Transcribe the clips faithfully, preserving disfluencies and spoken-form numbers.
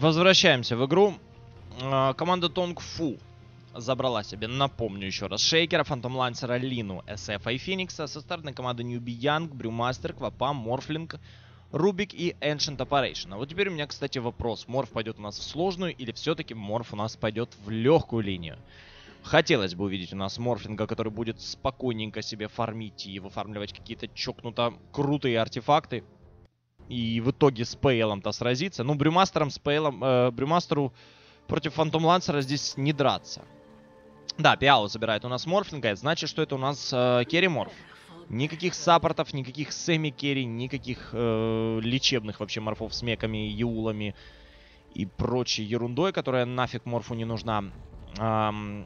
Возвращаемся в игру. Команда Тонг Фу забрала себе, напомню еще раз, Шейкера, Фантом Лансера, Лину, эс эф и Феникса. Со стороны команды Ньюби Янг, Брюмастер, Квапа, Морфлинг, Рубик и Ancient Operation. А вот теперь у меня, кстати, вопрос. Морф пойдет у нас в сложную или все-таки Морф у нас пойдет в легкую линию? Хотелось бы увидеть у нас Морфлинга, который будет спокойненько себе фармить и выфармливать какие-то чокнуто крутые артефакты. И в итоге с Пейлом-то сразиться. Ну, Брюмастером с Пейлом... Э, Брюмастеру против Фантом Лансера здесь не драться. Да, Пиао забирает у нас Морфлинга. Это значит, что это у нас э, керри-морф. Никаких саппортов, никаких семи-керри, никаких э, лечебных вообще морфов с меками, юлами и прочей ерундой, которая нафиг морфу не нужна. Эм...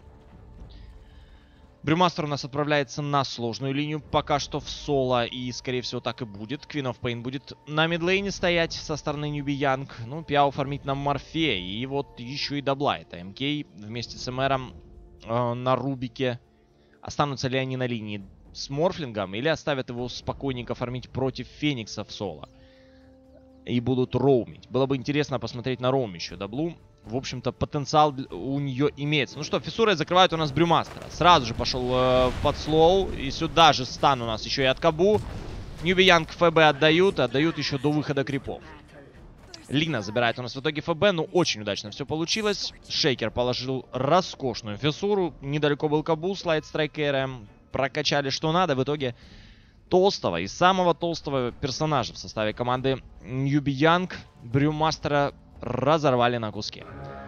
Брюмастер у нас отправляется на сложную линию, пока что в соло, и, скорее всего, так и будет. Queen of Pain будет на мидлейне стоять со стороны Ньюби Янг. Ну, Пиао фармит на морфе, и вот еще и дабла. Это эм кей вместе с МРом э, на Рубике. Останутся ли они на линии с Морфлингом, или оставят его спокойненько фармить против Феникса в соло? И будут роумить. Было бы интересно посмотреть на роумищу даблу. В общем-то, потенциал у нее имеется. Ну что, Фиссура закрывает у нас Брюмастера. Сразу же пошел э, под слоу. И сюда же стан у нас еще и от Кабу. Ньюби Янг ФБ отдают. Отдают еще до выхода крипов. Лина забирает у нас в итоге ФБ. Ну, очень удачно все получилось. Шейкер положил роскошную Фиссуру. Недалеко был Кабу с лайт-страйкером. Прокачали что надо. В итоге толстого и самого толстого персонажа в составе команды Ньюби Янг Брюмастера разорвали на куски.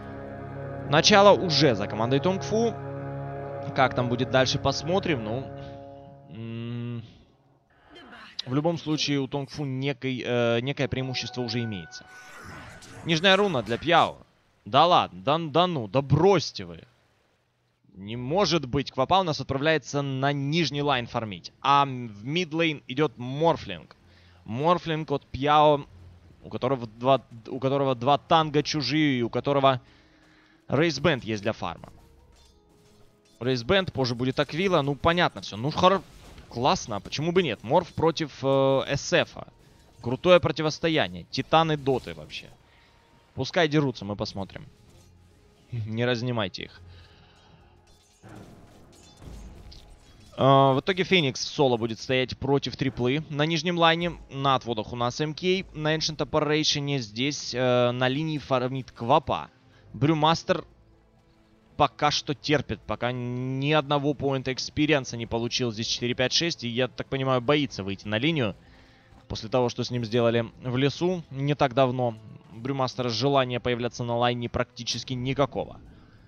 Начало уже за командой Тонг Фу. Как там будет дальше, посмотрим. Ну, в любом случае у Тонг Фу некой, э, некое преимущество уже имеется. Нижняя руна для Пиао. Да ладно, да, да ну, да бросьте вы. Не может быть. Квапа у нас отправляется на нижний лайн фармить. А в мидлейн идет Морфлинг. Морфлинг от Пиао, у которого два, у которого два танга чужие, и у которого рейсбенд есть для фарма. Рейсбенд, позже будет Аквила. Ну, понятно все. Ну, хор... классно. А почему бы нет? Морф против э, эс эфа. Крутое противостояние. Титаны доты вообще. Пускай дерутся, мы посмотрим. Не разнимайте их. Uh, в итоге Феникс в соло будет стоять против триплы. На нижнем лайне на отводах у нас эм кей. На Ancient Operation здесь uh, на линии фармит Квапа. Брюмастер пока что терпит. Пока ни одного поинта экспириенса не получил здесь четыре пять шесть. И, я так понимаю, боится выйти на линию. После того, что с ним сделали в лесу не так давно. Брюмастера желания появляться на лайне практически никакого.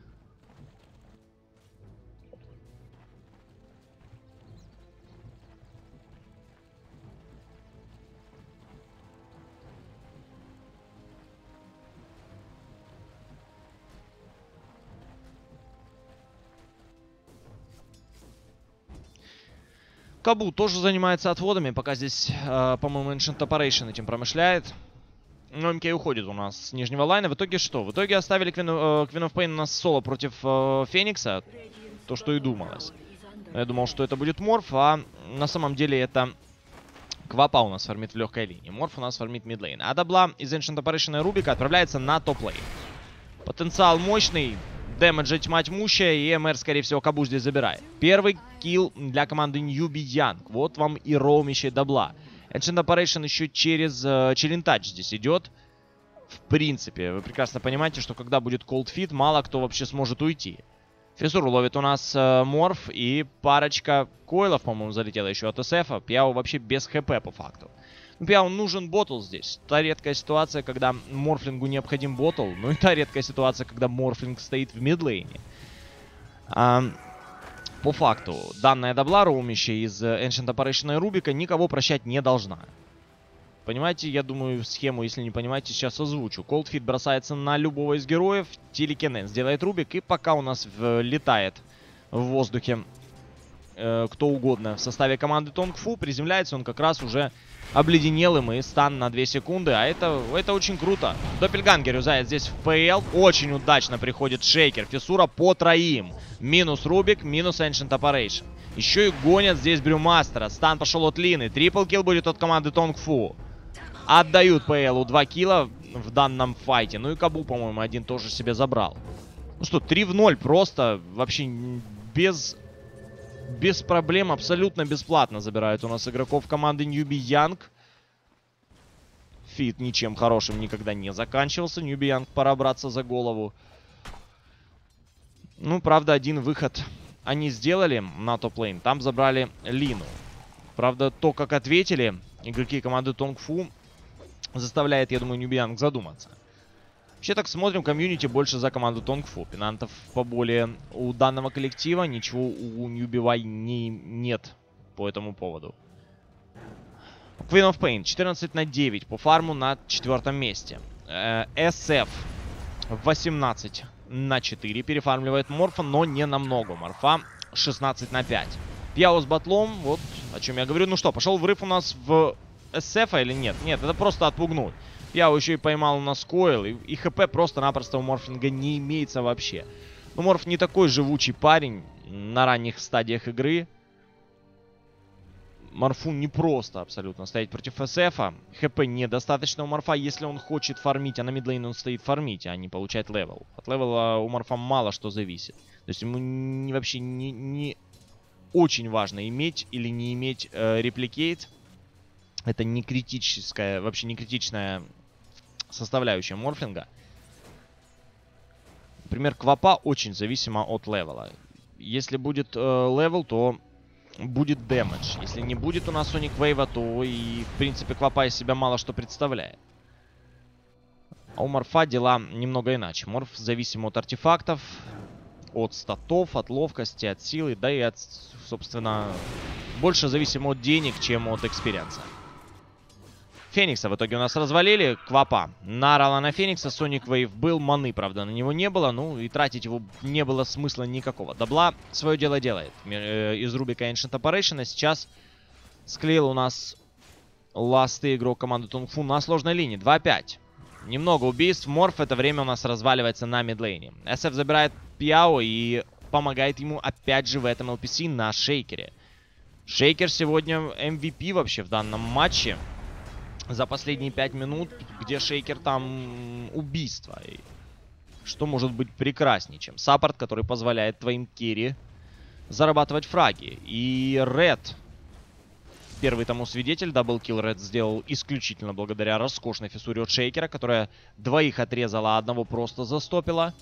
Кабу тоже занимается отводами, пока здесь, э, по-моему, Ancient Operation этим промышляет. Но эм кей уходит у нас с нижнего лайна. В итоге что? В итоге оставили Queen, э, Queen of Pain на соло против э, Феникса. То, что и думалось. Я думал, что это будет Морф, а на самом деле это Квапа у нас фармит в легкой линии. Морф у нас фармит мидлейн. А дабла из Ancient Operation и Рубика отправляется на топ-лейн. Потенциал мощный. Дэмэджа тьма тьмущая, и МР, скорее всего, Кабу здесь забирает. Первый килл для команды Ньюби Янг. Вот вам и роумище дабла. Ancient Operation еще через uh, Челентач здесь идет. В принципе, вы прекрасно понимаете, что когда будет Cold Feet, мало кто вообще сможет уйти. Фиссуру ловит у нас uh, Морф, и парочка койлов, по-моему, залетела еще от эс эфа. Пиао вообще без хп по факту. Пиао нужен ботл здесь. Та редкая ситуация, когда Морфлингу необходим ботл. Ну и та редкая ситуация, когда Морфлинг стоит в мидлейне. А, по факту, данная дабла роумище из Ancient Operation и Рубика никого прощать не должна. Понимаете, я думаю, схему, если не понимаете, сейчас озвучу. Cold Feet бросается на любого из героев. Телекинез делает Рубик. И пока у нас в, летает в воздухе э, кто угодно в составе команды Тонг Фу, приземляется он как раз уже обледенелым и стан на две секунды. А это, это очень круто. Доппельгангер юзает здесь в ПЛ. Очень удачно приходит Шейкер. Фиссура по троим. Минус Рубик, минус Ancient Operation. Еще и гонят здесь Брюмастера. Стан пошел от Лины. Трипл килл будет от команды Тонг Фу. Отдают ПЛу два килла. в данном файте. Ну и Кабу, по-моему, один тоже себе забрал. Ну что, три в ноль просто вообще без, без проблем, абсолютно бесплатно забирают у нас игроков команды Ньюби Янг. Фит ничем хорошим никогда не заканчивался. Ньюби Янг пора браться за голову. Ну, правда, один выход они сделали на топ-лейн. Там забрали Лину. Правда, то, как ответили игроки команды Тонгфу, заставляет, я думаю, Ньюби Янг задуматься. Вообще так смотрим, комьюнити больше за команду Тонгфу. Пенантов поболее у данного коллектива. Ничего у Ньюби Вай не, нет по этому поводу. Queen of Pain четырнадцать на девять по фарму на четвертом месте. эс эф восемнадцать на четыре перефармливает Морфа, но не намного. Морфа шестнадцать на пять. Пьяо с батлом, вот о чем я говорю. Ну что, пошел врыв у нас в эс эф или нет? Нет, это просто отпугнуть. Пьяо еще и поймал у нас койл, и, и хп просто-напросто у Морфлинга не имеется вообще. Но Морф не такой живучий парень на ранних стадиях игры. Морфу не просто абсолютно стоять против эс эф. ХП недостаточно у Морфа, если он хочет фармить, а на мидлейне он стоит фармить, а не получать левел. От левела у Морфа мало что зависит. То есть ему не, вообще не, не очень важно иметь или не иметь э, репликейт. Это не критическая, вообще не критичная составляющая Морфлинга. Например, Квапа очень зависима от левела. Если будет э, левел, то будет дэмэдж. Если не будет у нас Соник Вейва, то и, в принципе, Квапа из себя мало что представляет. А у Морфа дела немного иначе. Морф зависим от артефактов, от статов, от ловкости, от силы, да и от, собственно, больше зависим от денег, чем от экспириенса. Феникса в итоге у нас развалили. Квапа наорала на Феникса. Соник Вейв был. Маны, правда, на него не было. Ну, и тратить его не было смысла никакого. Дабла свое дело делает. Из рубрика Ancient Operation. Сейчас склеил у нас ласты игрок команды Тонгфу на сложной линии. два пять. Немного убийств. Морф в это время у нас разваливается на мидлейне. эс эф забирает Пьяо и помогает ему опять же в этом эл пи си на Шейкере. Шейкер сегодня эм ви пи вообще в данном матче. За последние пять минут, где Шейкер там убийство. И что может быть прекраснее, чем саппорт, который позволяет твоим керри зарабатывать фраги. И Ред, первый тому свидетель, даблкилл Ред сделал исключительно благодаря роскошной фиссуре от Шейкера, которая двоих отрезала, а одного просто застопила.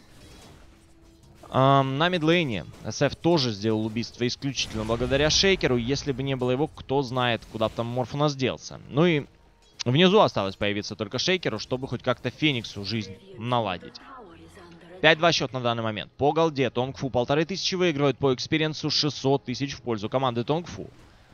Um, на мидлейне эс эф тоже сделал убийство исключительно благодаря Шейкеру. Если бы не было его, кто знает, куда бы там Морф у нас делся. Ну и внизу осталось появиться только Шейкеру, чтобы хоть как-то Фениксу жизнь наладить. пять два счет на данный момент. По голде Тонгфу полторы тысячи выигрывает, по экспириенсу шестьсот тысяч в пользу команды Тонгфу.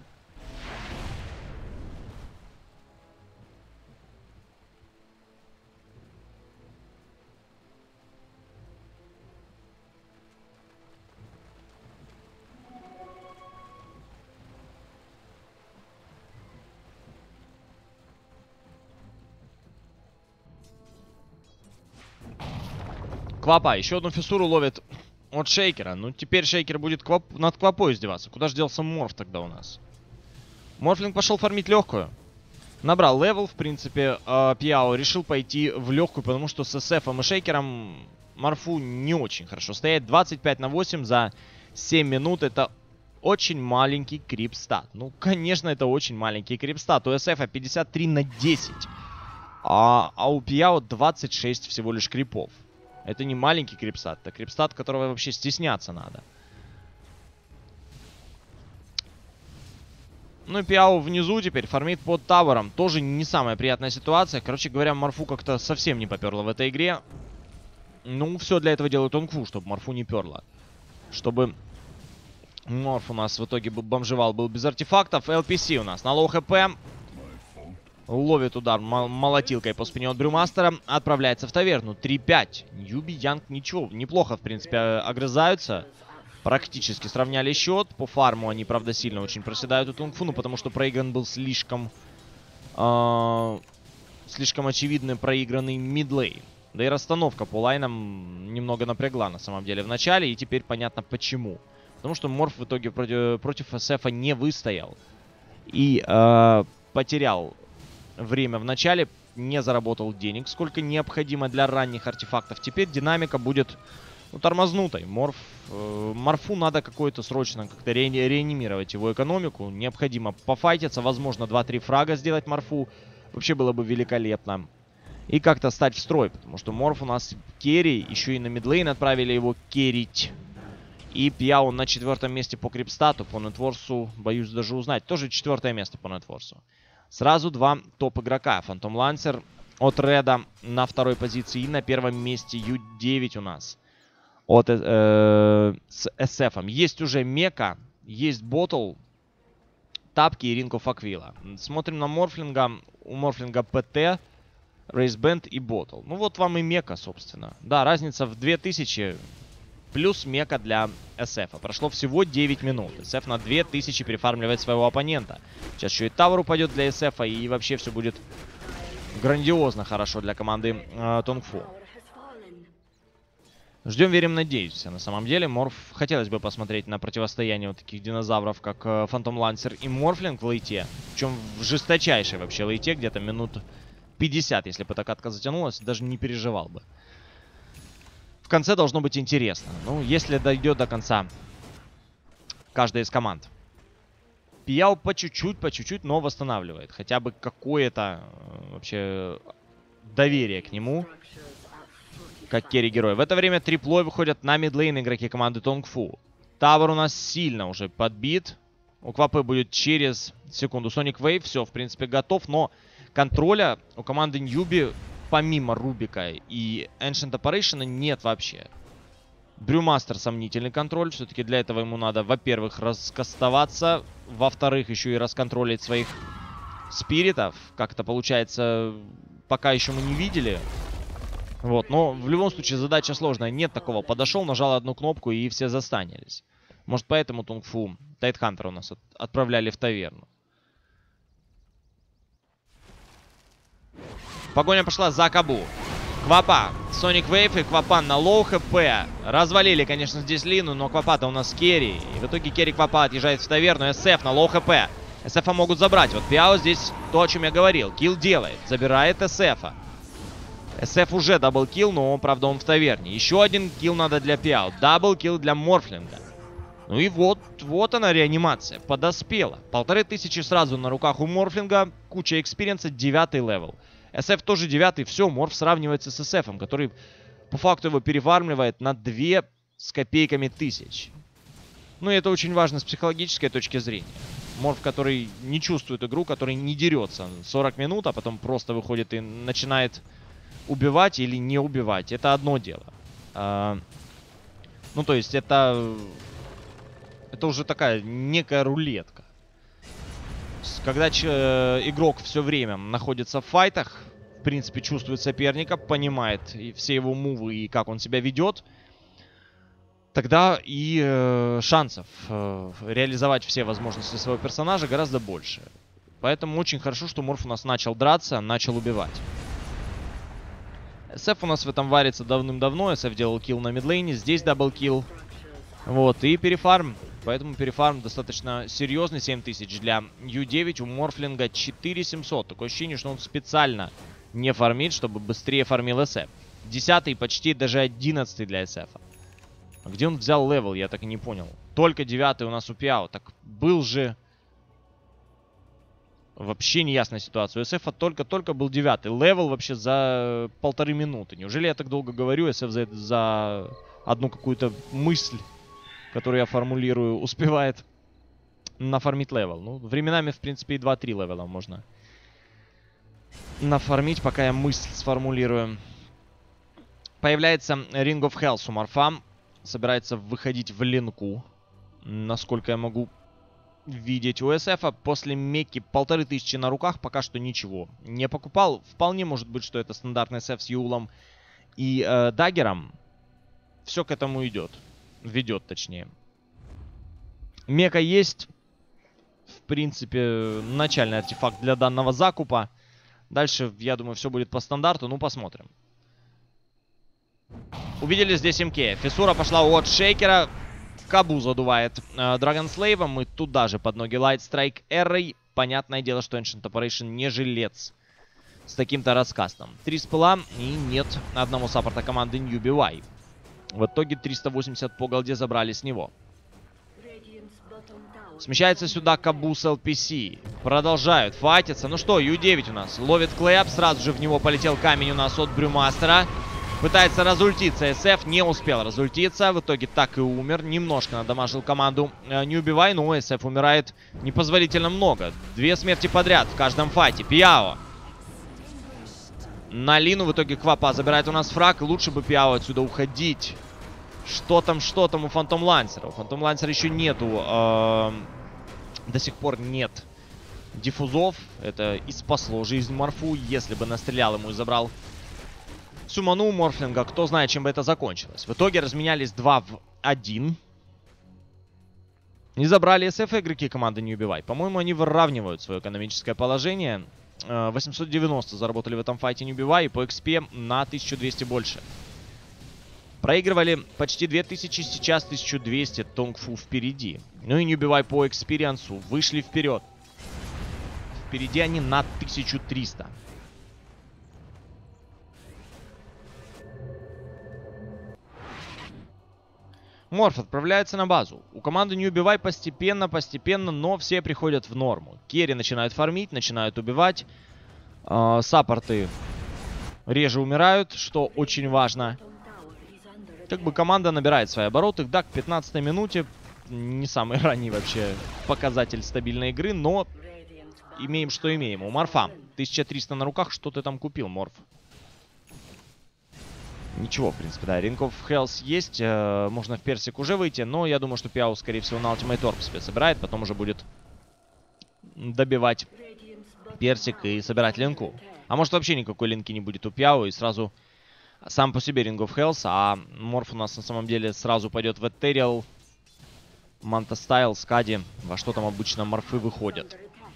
Квапа еще одну фиссуру ловит от Шейкера. Ну, теперь Шейкер будет квап... над Квапой издеваться. Куда же делся Морф тогда у нас? Морфлинг пошел фармить легкую. Набрал левел, в принципе. Э, Пьяо решил пойти в легкую, потому что с эс эфом и Шейкером Морфу не очень хорошо стоять. двадцать пять на восемь за семь минут. Это очень маленький крипстат. Ну, конечно, это очень маленький крипстат. У эс эфа пятьдесят три на десять. А, а у Пьяо двадцать шесть всего лишь крипов. Это не маленький крипстат, это крипстат, которого вообще стесняться надо. Ну и Пьяо внизу теперь фармит под тавером. Тоже не самая приятная ситуация. Короче говоря, Морфу как-то совсем не поперло в этой игре. Ну, все для этого делает Тонгфу, чтобы Морфу не перло. Чтобы Морф у нас в итоге бомжевал, был без артефактов. эл пи си у нас на лоу хп. Ловит удар молотилкой по спине от Брюмастера. Отправляется в таверну. три пять. Ньюби Янг ничего. Неплохо, в принципе, огрызаются. Практически сравняли счет. По фарму они, правда, сильно очень проседают у Тонгфу. Ну, потому что проигран был слишком... Э, слишком очевидный проигранный мидлейн. Да и расстановка по лайнам немного напрягла, на самом деле, в начале. И теперь понятно, почему. Потому что Морф в итоге против, против эс эфа не выстоял. И э, потерял... время в начале, не заработал денег, сколько необходимо для ранних артефактов. Теперь динамика будет, ну, тормознутой. Морф, э, Морфу надо какое-то срочно как-то ре реанимировать его экономику. Необходимо пофайтиться, возможно, два-три фрага сделать Морфу. Вообще было бы великолепно. И как-то стать в строй, потому что Морф у нас керри, еще и на мидлейн отправили его керрить. И Пьяо на четвертом месте по крипстату, по нетворсу, боюсь даже узнать. Тоже четвертое место по нетворсу. Сразу два топ-игрока. Фантом Лансер от Реда на второй позиции. И на первом месте ю девять у нас от, э, с эс эф. Есть уже Мека, есть Ботл, Тапки и Ринг оф Аквила. Смотрим на Морфлинга. У Морфлинга ПТ, Рейсбенд и Ботл. Ну вот вам и Мека, собственно. Да, разница в две тысячи плюс Мека для эс эф. Прошло всего девять минут. эс эф на две тысячи перефармливает своего оппонента. Сейчас еще и Тавр упадет для эс эф, и вообще все будет грандиозно хорошо для команды э, Тонгфу. Ждем, верим, надеемся. На самом деле, Морф, хотелось бы посмотреть на противостояние вот таких динозавров, как э, Фантом Лансер и Морфлинг в лейте. Причем в жесточайшей вообще лейте, где-то минут пятьдесят, если бы эта катка затянулась, даже не переживал бы. В конце должно быть интересно. Ну, если дойдет до конца каждая из команд. Пьяо по чуть-чуть, по чуть-чуть, но восстанавливает. Хотя бы какое-то э, вообще доверие к нему. Как керри-герой. В это время триплой выходят на мидлейн игроки команды Тонгфу. Тавр у нас сильно уже подбит. У Квапы будет через секунду Sonic Wave. Все, в принципе, готов. Но контроля у команды Ньюби, помимо Рубика и Ancient Operation, нет вообще. Брюмастер сомнительный контроль. Все-таки для этого ему надо, во-первых, раскастоваться. Во-вторых, еще и расконтролить своих спиритов. Как это получается, пока еще мы не видели. Вот, но в любом случае задача сложная. Нет такого. Подошел, нажал одну кнопку и все застанились. Может, поэтому Тонгфу Тайтхантера у нас от, отправляли в таверну. Погоня пошла за Кабу. Квапа. Sonic Wave и Квапа на лоу хп. Развалили, конечно, здесь Лину, но Квапа-то у нас керри. И в итоге керри Квапа отъезжает в таверну. эс эф на лоу хп. эс эф могут забрать. Вот Пьяо здесь то, о чем я говорил. Килл делает. Забирает эс эф. эс эф уже даблкилл, но, правда, он в таверне. Еще один килл надо для Пьяо. Даблкилл для Морфлинга. Ну и вот, вот она реанимация. Подоспела. Полторы тысячи сразу на руках у Морфлинга. Куча экспириенса, девятый левел. эс эф тоже девятый. Все, Морф сравнивается с эс эф, который по факту его перефармливает на две с копейками тысяч. Ну и это очень важно с психологической точки зрения. Морф, который не чувствует игру, который не дерется сорок минут, а потом просто выходит и начинает убивать или не убивать. Это одно дело. А, ну, то есть это... Это уже такая некая рулетка. Когда э, игрок все время находится в файтах, в принципе, чувствует соперника, понимает и все его мувы и как он себя ведет, тогда и э, шансов э, реализовать все возможности своего персонажа гораздо больше. Поэтому очень хорошо, что Морф у нас начал драться, начал убивать. эс эф у нас в этом варится давным-давно. эс эф делал килл на мидлейне, здесь даблкилл. Вот, и перефарм. Поэтому перефарм достаточно серьезный. семь тысяч для ю девять. У Морфлинга четыре тысячи семьсот. Такое ощущение, что он специально не фармит, чтобы быстрее фармил эс эф. десятый, почти даже одиннадцатый для эс эф. А где он взял левел, я так и не понял. Только девятый у нас у Пьяо. Так был же... Вообще неясная ситуация. У эс эф только-только был девятый. Левел вообще за полторы минуты. Неужели я так долго говорю? эс эф за, за одну какую-то мысль, которую я формулирую, успевает нафармить левел. Ну, временами, в принципе, и два-три левела можно нафармить, пока я мысль сформулирую. Появляется Ring of Hell у Морфа. Собирается выходить в линку. Насколько я могу видеть. У эс эф после Мекки полторы тысячи на руках. Пока что ничего не покупал. Вполне может быть, что это стандартный эс эф с Юлом и э, Даггером. Все к этому идет. Ведет, точнее. Мека есть. В принципе, начальный артефакт для данного закупа. Дальше, я думаю, все будет по стандарту. Ну, посмотрим. Увидели здесь эм кей. Фиссура пошла от Шейкера. Кабу задувает Драгонслейвом. И туда же под ноги Light Strike Эрой. Понятное дело, что Ancient Operation не жилец с таким-то раскастом. Три спыла и нет одного саппорта команды Newbie. В итоге триста восемьдесят по голде забрали с него. Смещается сюда Кабус эл пи си. Продолжают файтиться. Ну что, ю девять у нас ловит клэп. Сразу же в него полетел камень у нас от Брюмастера. Пытается разультиться. эс эф не успел разультиться. В итоге так и умер. Немножко надамажил команду э, Newbie. Но эс эф умирает непозволительно много. Две смерти подряд в каждом файте. Пиао на Лину. В итоге Квапа забирает у нас фраг. Лучше бы Пиао отсюда уходить. Что там, что там у Фантом Лансера? У Фантом Лансера еще нету. Э, до сих пор нет диффузов. Это и спасло жизнь Морфу. Если бы настрелял ему и забрал всю ману у Морфлинга, кто знает, чем бы это закончилось. В итоге разменялись два в один. Не забрали эс эф игроки команды Newbie. По-моему, они выравнивают свое экономическое положение. Э, восемьсот девяносто заработали в этом файте Newbie. И по экспе на тысячу двести больше. Проигрывали почти две тысячи, сейчас тысяча двести, Тонгфу впереди. Ну и Newbie по экспириенсу вышли вперед. Впереди они на тысячу триста. Морф отправляется на базу. У команды Newbie постепенно, постепенно, но все приходят в норму. Керри начинают фармить, начинают убивать. Э, саппорты реже умирают, что очень важно. Как бы команда набирает свои обороты. Да, к пятнадцатой минуте. Не самый ранний вообще показатель стабильной игры. Но имеем, что имеем. У Морфа тысяча триста на руках. Что ты там купил, Морф? Ничего, в принципе, да. Ring of Hells есть. Э, можно в персик уже выйти. Но я думаю, что Пиау, скорее всего, на Ultimate Orb себе собирает. Потом уже будет добивать персик и собирать линку. А может, вообще никакой линки не будет у Пиау. И сразу... Сам по себе Ring of Hells, а Морф у нас на самом деле сразу пойдет в Этериал, Манта Стайл, Скади, во что там обычно морфы выходят.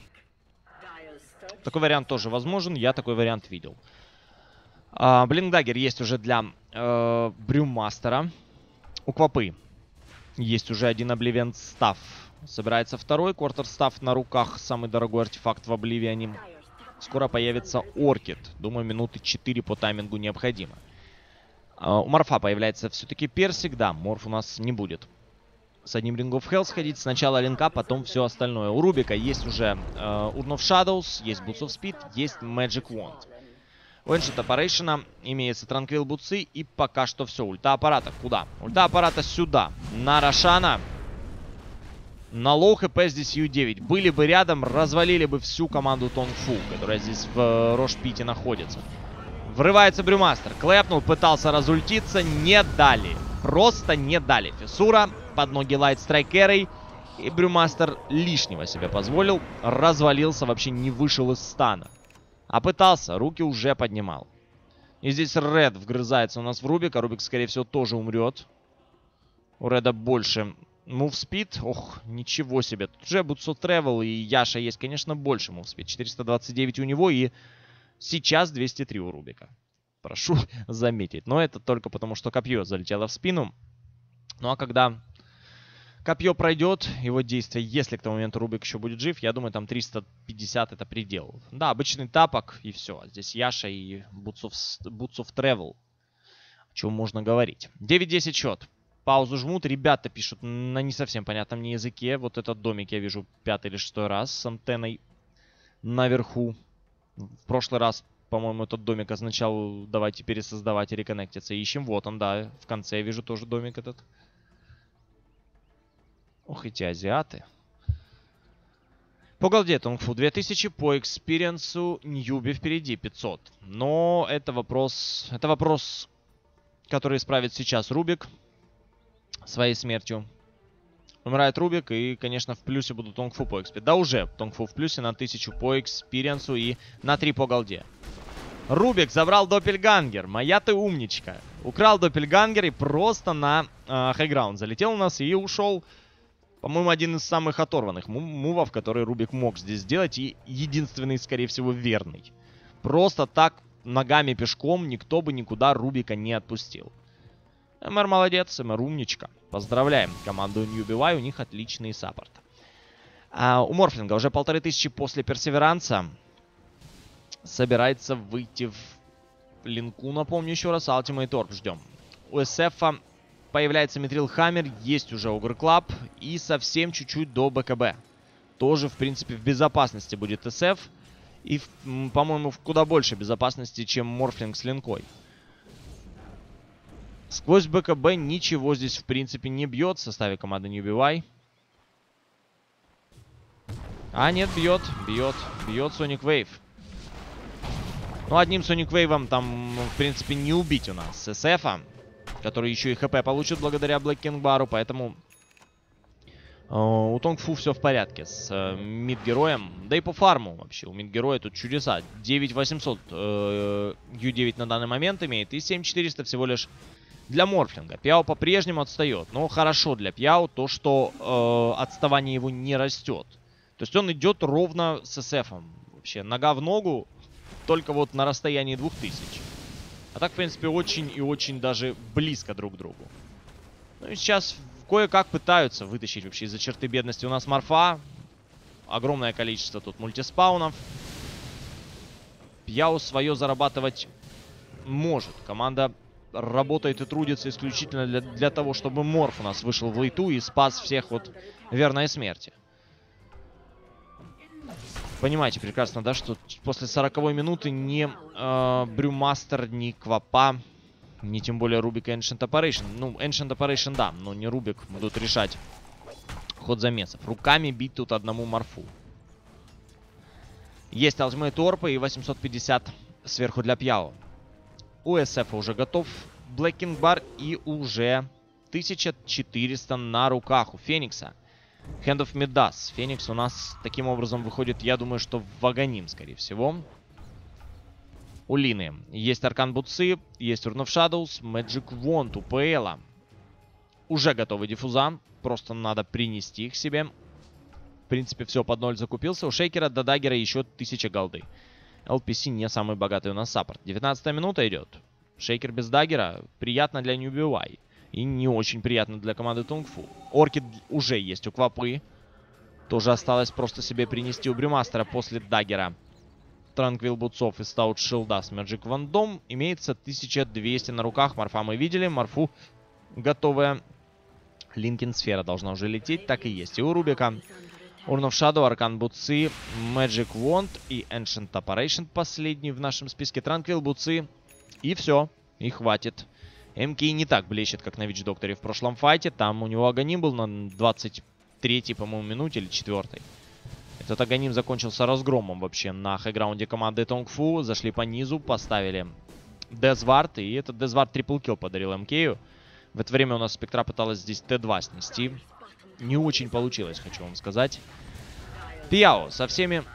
Такой вариант тоже возможен, я такой вариант видел. А, Блинкдаггер есть уже для э, Брюмастера. У Квапы есть уже один Обливион Стафф. Собирается второй, Квартер Стафф на руках, самый дорогой артефакт в Обливионе. Скоро появится Оркид. Думаю, минуты четыре по таймингу необходимо. Uh, у Морфа появляется все-таки персик. Да, Морф у нас не будет с одним Ring of Hell сходить. Сначала линка, потом все остальное. У Рубика есть уже uh, Urn of Shadows, есть Boots of Speed, есть Magic Wand. У Ancient Operation имеется Tranquil Бутсы и пока что все. Ульта аппарата куда? Ульта аппарата сюда. На Рошана. На лоу хп здесь ю девять. Были бы рядом, развалили бы всю команду Тонгфу, которая здесь в uh, Рошпите находится. Врывается Брюмастер. Клэпнул, пытался разультиться. Не дали. Просто не дали. Фиссура под ноги Лайт Страйкерой. И Брюмастер лишнего себе позволил. Развалился, вообще не вышел из стана. А пытался, руки уже поднимал. И здесь Ред вгрызается у нас в Рубика. Рубик, скорее всего, тоже умрет. У Реда больше мувспид. Ох, ничего себе. Тут уже Boots of Travel и Яша есть, конечно, больше мувспид. четыреста двадцать девять у него и... Сейчас двести три у Рубика. Прошу заметить. Но это только потому, что копье залетело в спину. Ну а когда копье пройдет, его действие, если к тому моменту Рубик еще будет жив, я думаю, там триста пятьдесят это предел. Да, обычный тапок и все. Здесь Яша и Boots of, Boots of Travel. О чем можно говорить. девять десять счет. Паузу жмут. Ребята пишут на не совсем понятном мне языке. Вот этот домик я вижу пятый или шестой раз с антенной наверху. В прошлый раз, по-моему, этот домик означал давайте пересоздавать и реконнектиться. Ищем. Вот он, да. В конце я вижу тоже домик этот. Ох, эти азиаты. По голде Тонгфу две тысячи, по экспириенсу Newbie впереди пятьсот. Но это вопрос... Это вопрос, который исправит сейчас Рубик своей смертью. Умирает Рубик, и, конечно, в плюсе будут Тонгфу по экспи. Да, уже Тонгфу в плюсе на тысячу по экспириенсу и на три по голде. Рубик забрал Доппельгангер. Моя ты умничка. Украл Доппельгангер и просто на э, хайграунд залетел у нас и ушел. По-моему, один из самых оторванных мувов, который Рубик мог здесь сделать. И единственный, скорее всего, верный. Просто так, ногами пешком, никто бы никуда Рубика не отпустил. МР молодец, МР умничка. Поздравляем команду Newbie, у них отличный саппорт. А у Морфлинга уже полторы тысячи после Персеверанса. собирается выйти в линку, напомню еще раз. Ultimate Orb ждем. У эс эф появляется Mithril Hammer, есть уже Ogre Club и совсем чуть-чуть до бэ ка бэ. Тоже, в принципе, в безопасности будет эс эф. И, по-моему, в куда больше безопасности, чем Морфлинг с линкой. Сквозь бэ ка бэ ничего здесь, в принципе, не бьет в составе команды Newbie. А, нет, бьет, бьет, бьет Sonic Wave. Ну, одним Sonic Wave'ом там, в принципе, не убить у нас эс эф, который еще и хп получит благодаря Black King Bar'у, поэтому э, у Тонгфу все в порядке с э, мид-героем. Да и по фарму вообще, у мид-героя тут чудеса. девять восемьсот э, ю девять на данный момент имеет и семь четыреста всего лишь для Морфлинга. Пяо по-прежнему отстает, но хорошо для Пяо то, что э, отставание его не растет. То есть он идет ровно с эс эф. Вообще, нога в ногу, только вот на расстоянии двух тысяч. А так, в принципе, очень и очень даже близко друг к другу. Ну и сейчас кое-как пытаются вытащить вообще из-за черты бедности у нас Марфа. Огромное количество тут мультиспаунов. Пяо свое зарабатывать может. Команда работает и трудится исключительно для, для того, чтобы Морф у нас вышел в лейту и спас всех от верной смерти. Понимаете прекрасно, да, что после сороковой минуты ни э, Брюмастер, ни Квапа, ни тем более Рубик и Ancient Operation. Ну, Ancient Operation, да, но не Рубик будут решать ход замесов. Руками бить тут одному Морфу. Есть Ultimate Orb и восемьсот пятьдесят сверху для Пяо. У эс эф уже готов Black King Bar и уже тысяча четыреста на руках у Феникса. Hand of Midas. Феникс у нас таким образом выходит, я думаю, что в Аганим, скорее всего. У Лины есть Аркан Бутсы, есть Urn of Shadows, Magic Wand у пэ эл. Уже готовы диффуза, просто надо принести их себе. В принципе, все под ноль закупился. У Шейкера до Даггера еще тысяча голды. эл пи си не самый богатый у нас саппорт. девятнадцатая минута идет. Шейкер без Даггера. Приятно для Newbie. И не очень приятно для команды Тонгфу. Оркид уже есть у Квапы. Тоже осталось просто себе принести у Брюмастера после Даггера. Транквил Бутсов и Стаут Шилда с Magic Вандом. Имеется тысяча двести на руках. Марфа мы видели. Марфу готовая. Линкин Сфера должна уже лететь. Так и есть. И у Рубика Urn of Shadow, Аркан Бутсы, Magic Wand и Ancient Operation последний в нашем списке. Транквил Бутсы. И все. И хватит. эм кей не так блещет, как на Вич Докторе в прошлом файте. Там у него Аганим был на двадцать третьей, по-моему, минуте или четвёртой. Этот Аганим закончился разгромом вообще на хайграунде команды Тонгфу. Зашли по низу, поставили Дезвард. И этот Дезвард триплкил подарил эм кею. В это время у нас Спектра пыталась здесь тэ два снести. Не очень получилось, хочу вам сказать. Пяо со всеми...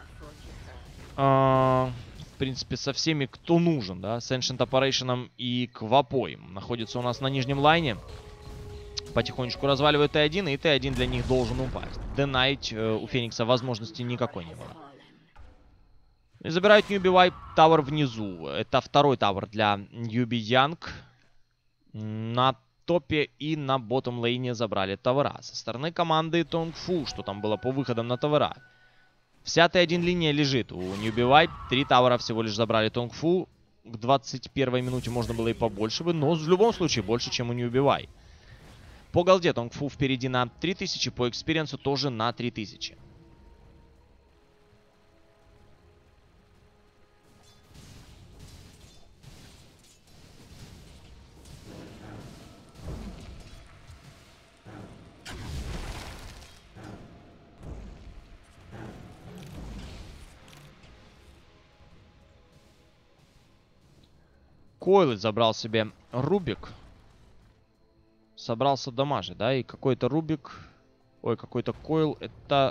Э В принципе, со всеми, кто нужен, да, с Ancient Operation и Квапой. Находится у нас на нижнем лайне. Потихонечку разваливают тэ один, и тэ один для них должен упасть. Денайт э, у Феникса возможности никакой не было. И забирают Newbie Tower внизу. Это второй тавер для Newbie Young. На топе и на ботом лейне забрали тавера. Со стороны команды Тонгфу, что там было по выходам на тавера. Вся тэ один линия лежит у Newbie. Три тавера всего лишь забрали Тонгфу. К двадцать первой минуте можно было и побольше бы, но в любом случае больше, чем у Newbie. По голде Тонгфу впереди на три тысячи, по экспириенсу тоже на три тысячи. Койлы забрал себе Рубик. Собрался дамажить, да? И какой-то Рубик... Ой, какой-то Койл. Это...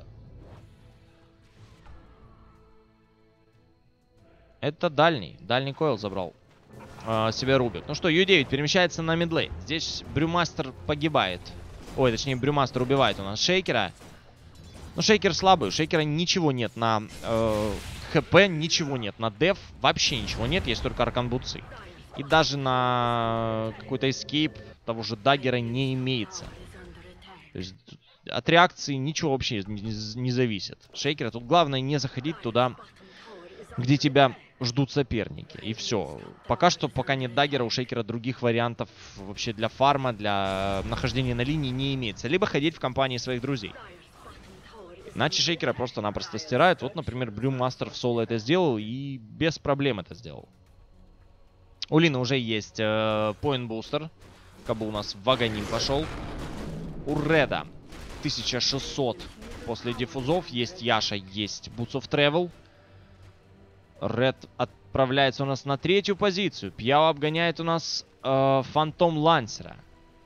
Это дальний. Дальний Койл забрал э, себе Рубик. Ну что, ю девять перемещается на мидлейн. Здесь Брюмастер погибает. Ой, точнее, Брюмастер убивает у нас Шейкера. Ну, Шейкер слабый. У Шейкера ничего нет на э, хп, ничего нет на деф. Вообще ничего нет. Есть только Аркан Бутсы. И даже на какой-то эскейп того же Даггера не имеется. То есть от реакции ничего вообще не, не, не зависит. Шейкера тут главное не заходить туда, где тебя ждут соперники. И все. Пока что, пока нет даггера, у Шейкера других вариантов вообще для фарма, для нахождения на линии не имеется. Либо ходить в компании своих друзей. Иначе Шейкера просто-напросто стирают. Вот, например, Брюмастер в соло это сделал и без проблем это сделал. У Лины уже есть поинт-бустер. Э, Кабу у нас в Аганим пошел. У Реда тысяча шестьсот после диффузов. Есть Яша, есть Boots of Travel. Ред отправляется у нас на третью позицию. Пьяо обгоняет у нас э, Фантом Лансера.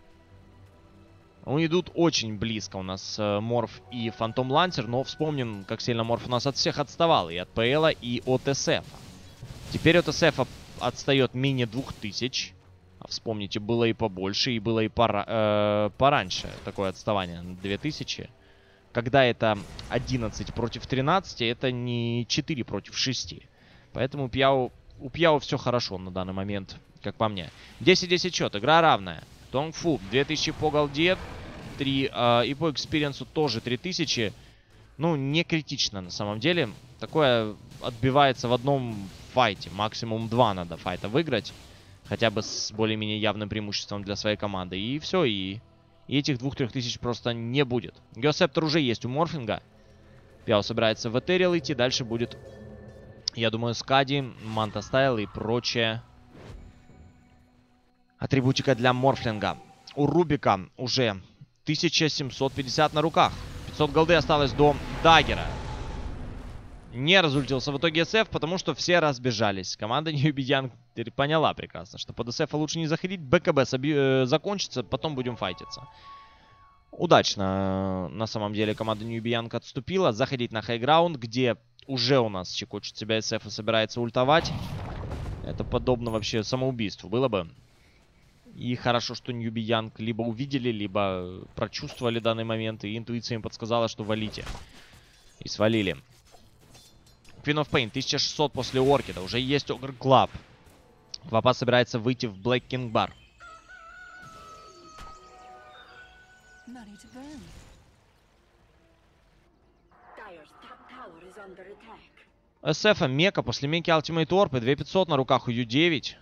Ну, идут очень близко у нас э, Морф и Фантом Лансер. Но вспомним, как сильно Морф у нас от всех отставал. И от ПЛа, и от СФ. Теперь от СФ отстает менее двух тысяч. А вспомните, было и побольше, и было и пора, э, пораньше такое отставание. две тысячи. Когда это одиннадцать против тринадцати, это не четыре против шести. Поэтому Пьяо, у Пьяо все хорошо на данный момент, как по мне. десять десять счет, игра равная. Тонгфу две тысячи по голде, три, э, и по экспириенсу тоже три тысячи. Ну, не критично на самом деле. Такое отбивается в одном файте. Максимум два надо файта выиграть. Хотя бы с более-менее явным преимуществом для своей команды. И все, и, и этих двух-трех тысяч просто не будет. Геосептор уже есть у Морфинга. Пьяо собирается в Этериал идти. Дальше будет, я думаю, Скади, Манта Стайл и прочее. Атрибутика для Морфлинга. У Рубика уже тысяча семьсот пятьдесят на руках. пятьсот голды осталось до даггера. Не разультился в итоге СФ, потому что все разбежались. Команда Newbie Young поняла прекрасно, что под СФ лучше не заходить. БКБ э, закончится, потом будем файтиться. Удачно на самом деле команда Newbie Young отступила. Заходить на хайграунд, где уже у нас чекочет себя СФ и собирается ультовать. Это подобно вообще самоубийству было бы. И хорошо, что Newbie Young либо увидели, либо прочувствовали данный момент. И интуиция им подсказала, что валите. И свалили. Queen of Pain тысяча шестьсот после Оркида. Уже есть Ogre Club. Квапа собирается выйти в Black King Bar. СФ, Мека. После Меки Ultimate Orb и две тысячи пятьсот на руках у Ю девять.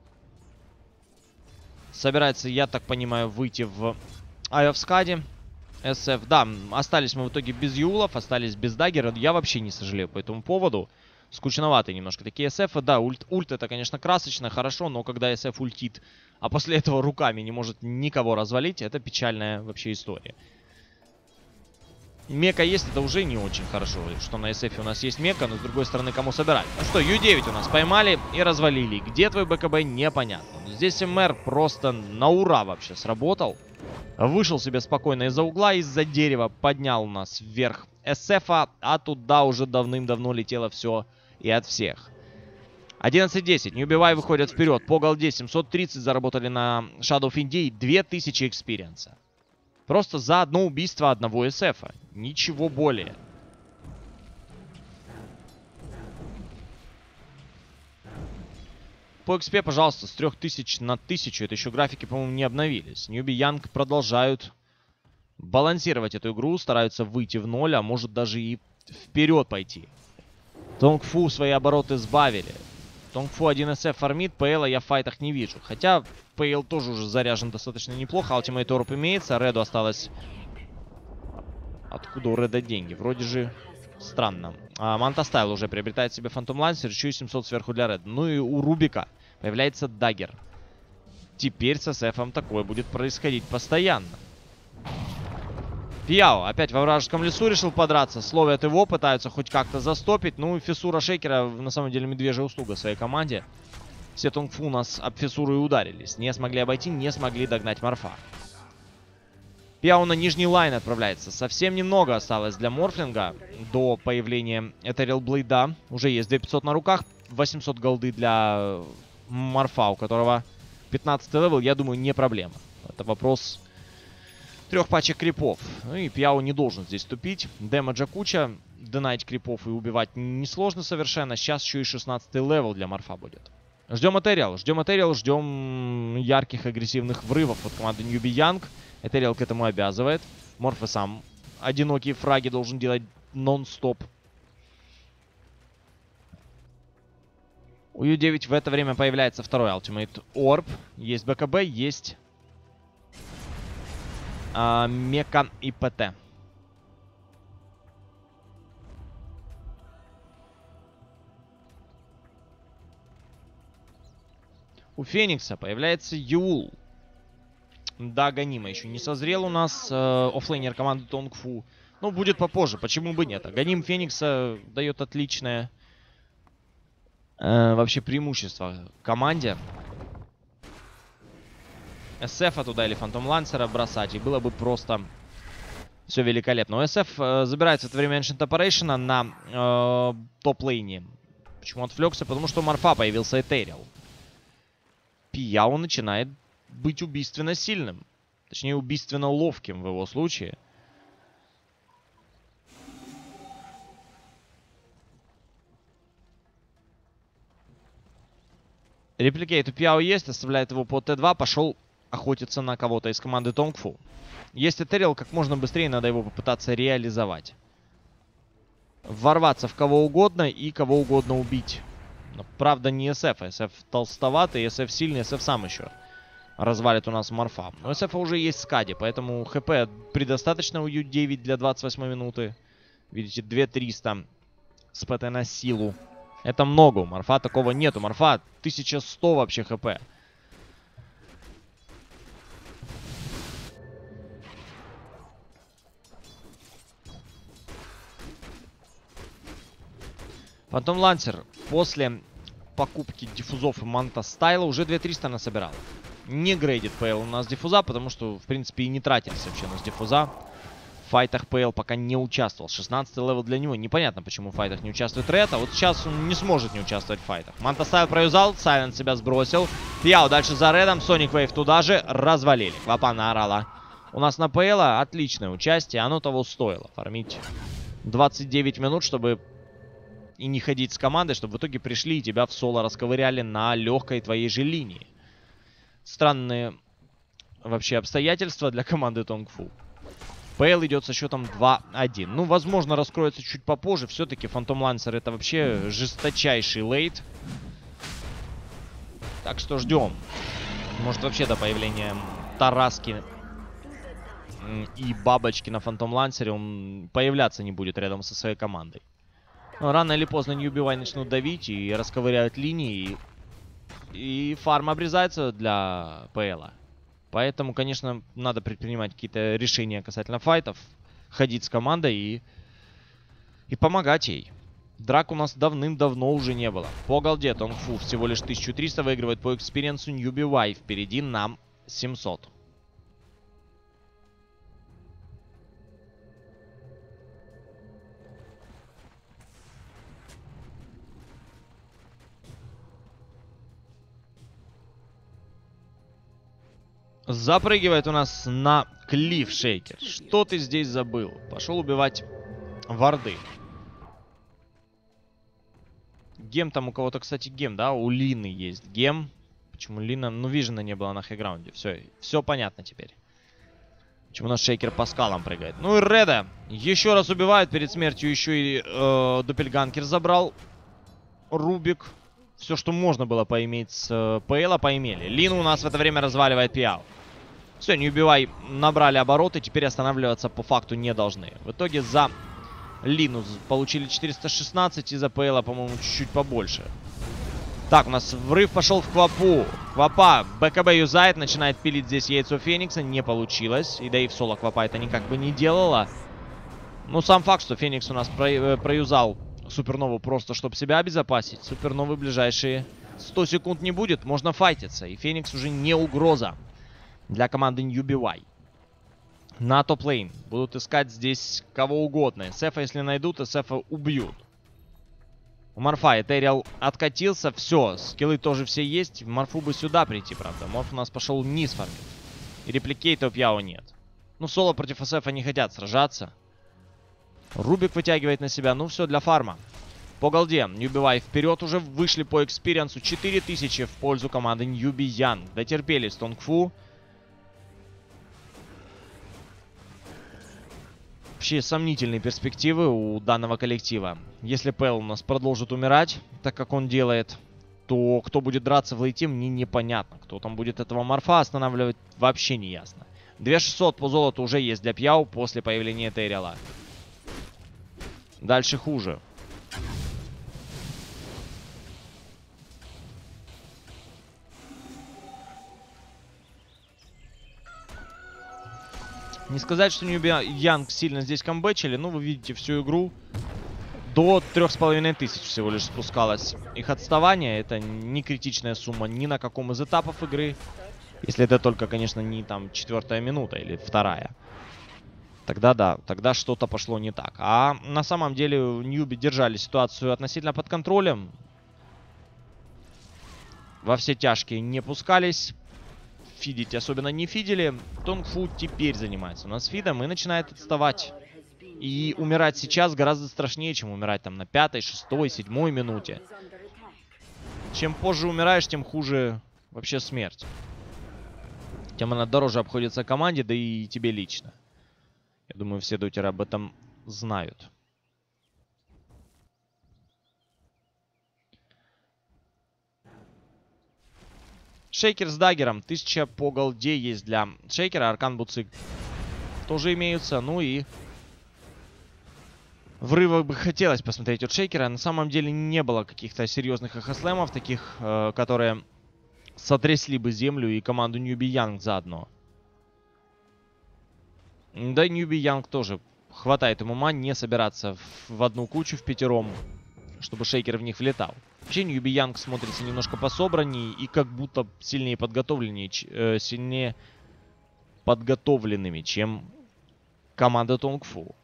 Собирается, я так понимаю, выйти в Eye of Skadi. СФ, да, остались мы в итоге без юлов, остались без даггера. Я вообще не сожалею по этому поводу. Скучноватые немножко такие СФ. Да, ульт, ульт это, конечно, красочно, хорошо, но когда СФ ультит, а после этого руками не может никого развалить, это печальная вообще история. Мека есть, это уже не очень хорошо, что на СФ у нас есть мека, но с другой стороны, кому собирать? Ну что, Ю девять у нас поймали и развалили. Где твой БКБ, непонятно. Здесь МР просто на ура вообще сработал. Вышел себе спокойно из-за угла, из-за дерева, поднял у нас вверх СФа, а туда уже давным-давно летело все и от всех. одиннадцать десять, Newbie выходят вперед, по голде семьсот тридцать заработали на Shadow of India, две тысячи экспириенса. Просто за одно убийство одного СФа, ничего более. По экспе, пожалуйста, с трёх тысяч на тысячу. Это еще графики, по-моему, не обновились. Newbie Young продолжают балансировать эту игру. Стараются выйти в ноль, а может даже и вперед пойти. Тонгфу свои обороты сбавили. Тонгфу один СФ фармит. ПЛа я в файтах не вижу. Хотя ПЛ тоже уже заряжен достаточно неплохо. Ultimate Orb имеется. Реду осталось... Откуда у Реда деньги? Вроде же... Странно. А, Манта Стайл уже приобретает себе Фантом Лансер. Еще и семьсот сверху для Реда. Ну и у Рубика появляется даггер. Теперь с СФом такое будет происходить постоянно. Пьяо опять во вражеском лесу решил подраться. Словят его, пытаются хоть как-то застопить. Ну и Фиссура Шейкера, на самом деле, медвежья услуга своей команде. Все Тонгфу у нас об Фиссуру и ударились. Не смогли обойти, не смогли догнать Морфа. Пьяо на нижний лайн отправляется. Совсем немного осталось для Морфлинга до появления Этериал Блейда. Уже есть две тысячи пятьсот на руках. восемьсот голды для Морфа, у которого пятнадцатый левел, я думаю, не проблема. Это вопрос трех пачек крипов. Ну и Пьяо не должен здесь тупить. Дэмэджа куча. Динать крипов и убивать несложно совершенно. Сейчас еще и шестнадцатый левел для Морфа будет. Ждем Этериал. Ждем Этериал. Ждем ярких агрессивных врывов от команды Newbie Young. Этериал к этому обязывает. Морф и сам одинокие фраги должен делать нон-стоп. У ю девять в это время появляется второй Ultimate Orb. Есть БКБ, есть а, Мека и ПТ. У Феникса появляется Юл. Да, Ганима еще не созрел у нас. Э, оффлейнер команды Тонгфу. Ну, будет попозже, почему бы нет. Ганим Феникса дает отличное э, вообще преимущество команде. СФ туда или Фантом Лансера бросать, и было бы просто все великолепно. У СФ э, забирается в это время Ancient Operation на э, топ-лейне. Почему отвлекся? Потому что у Марфа появился Этериал. Пияу начинает быть убийственно сильным. Точнее, убийственно ловким в его случае. Репликейт у Пияу есть, оставляет его по Т два, пошел охотиться на кого-то из команды Тонгфу. Есть Этериал, как можно быстрее надо его попытаться реализовать. Ворваться в кого угодно и кого угодно убить. Но, правда, не СФ. СФ толстоватый, СФ сильный, СФ сам еще развалит у нас Марфа. Но у СФ уже есть Скади, поэтому ХП предостаточно у ю девять для двадцать восьмой минуты. Видите, две тысячи триста с ПТ на силу. Это много, у Марфа такого нету. Марфа тысяча сто вообще ХП. Фантом Лансер после покупки диффузов и Манта Стайла уже две тысячи триста насобирал. Не грейдит ПЛ у нас диффуза, потому что, в принципе, и не тратился вообще у нас диффуза. В файтах ПЛ пока не участвовал. шестнадцатый левел для него. Непонятно, почему в файтах не участвует Ред. А вот сейчас он не сможет не участвовать в файтах. Манта Стайл проюзал, Сайлен себя сбросил. Пияу дальше за Редом. Соник Вейв туда же. Развалили. Квапа наорала. У нас на ПЛ отличное участие. Оно того стоило. Фармить двадцать девять минут, чтобы и не ходить с командой, чтобы в итоге пришли и тебя в соло расковыряли на легкой твоей же линии. Странные вообще обстоятельства для команды Тонгфу. ПЛ идет со счетом два один. Ну, возможно, раскроется чуть попозже. Все-таки Фантом Лансер это вообще жесточайший лейт. Так что ждем. Может, вообще до появления Тараски и Бабочки на Фантом Лансере он появляться не будет рядом со своей командой. Но рано или поздно Ньюбивай начнут давить и расковыряют линии. И, и фарм обрезается для ПЛа. Поэтому, конечно, надо предпринимать какие-то решения касательно файтов. Ходить с командой и, и помогать ей. Драк у нас давным-давно уже не было. По голде Тонгфу всего лишь тысячу триста выигрывает, по экспириенсу Ньюбивай впереди нам семьсот. Запрыгивает у нас на Клифф Шейкер. Что ты здесь забыл? Пошел убивать варды. Гем там у кого-то, кстати, гем, да? У Лины есть гем. Почему Лина? Ну, Вижена не было на хайграунде. Все, все понятно теперь. Почему у нас Шейкер по скалам прыгает. Ну и Реда еще раз убивают. Перед смертью еще и э, Доппельганкер забрал. Рубик. Все, что можно было поиметь с э, ПЛа, поимели. Лину у нас в это время разваливает Пиал. Все, Ньюбивай набрали обороты, теперь останавливаться по факту не должны. В итоге за Лину получили четыреста шестнадцать и за ПЛа, по-моему, чуть-чуть побольше. Так, у нас врыв пошел в Квапу. Квапа БКБ юзает, начинает пилить здесь яйцо Феникса. Не получилось. И да и в соло Квапа это никак бы не делала. Ну, сам факт, что Феникс у нас про, проюзал Супернову просто, чтобы себя обезопасить. Суперновы ближайшие сто секунд не будет, можно файтиться. И Феникс уже не угроза для команды Ньюбивай. На топ-лейн будут искать здесь кого угодно. СФа, если найдут, СФа убьют. У Марфа Этериал откатился, все, скиллы тоже все есть. Марфу бы сюда прийти, правда. Морф у нас пошел вниз фармить. И репликейта у Пьяо нет. Ну, соло против СФа не хотят сражаться. Рубик вытягивает на себя. Ну, все для фарма. По голде. Ньюбивай вперед уже вышли по экспириенсу. четыре тысячи в пользу команды Ньюбиян. Дотерпелись Тонгфу. Вообще сомнительные перспективы у данного коллектива. Если ПЛ у нас продолжит умирать, так как он делает, то кто будет драться в лейте, мне непонятно. Кто там будет этого морфа останавливать, вообще не ясно. две тысячи шестьсот по золоту уже есть для Пьяо после появления Этериала. Дальше хуже. Не сказать, что Ньюби Янг сильно здесь камбэчили, но вы видите всю игру. До трех с половиной тысяч всего лишь спускалось их отставание. Это не критичная сумма ни на каком из этапов игры. Если это только, конечно, не там четвертая минута или вторая. Тогда да, тогда что-то пошло не так. А на самом деле Ньюби держали ситуацию относительно под контролем. Во все тяжкие не пускались. Фидить особенно не фидели. Тонгфу теперь занимается у нас фидом и начинает отставать. И умирать сейчас гораздо страшнее, чем умирать там на пятой, шестой, седьмой минуте. Чем позже умираешь, тем хуже вообще смерть. Тем она дороже обходится команде, да и тебе лично. Я думаю, все дотеры об этом знают. Шейкер с даггером. Тысяча по голде есть для Шейкера. Аркан Буцик тоже имеются. Ну и врывок бы хотелось посмотреть от Шейкера. На самом деле не было каких-то серьезных эхослэмов, таких, э, которые сотрясли бы землю и команду Ньюби Янг заодно. Да, Ньюби Янг тоже хватает им ума не собираться в, в одну кучу в пятером, чтобы Шейкер в них влетал. Вообще Ньюби Янг смотрится немножко пособраннее и как будто сильнее подготовленнее, э, сильнее подготовленными, чем команда Тонгфу.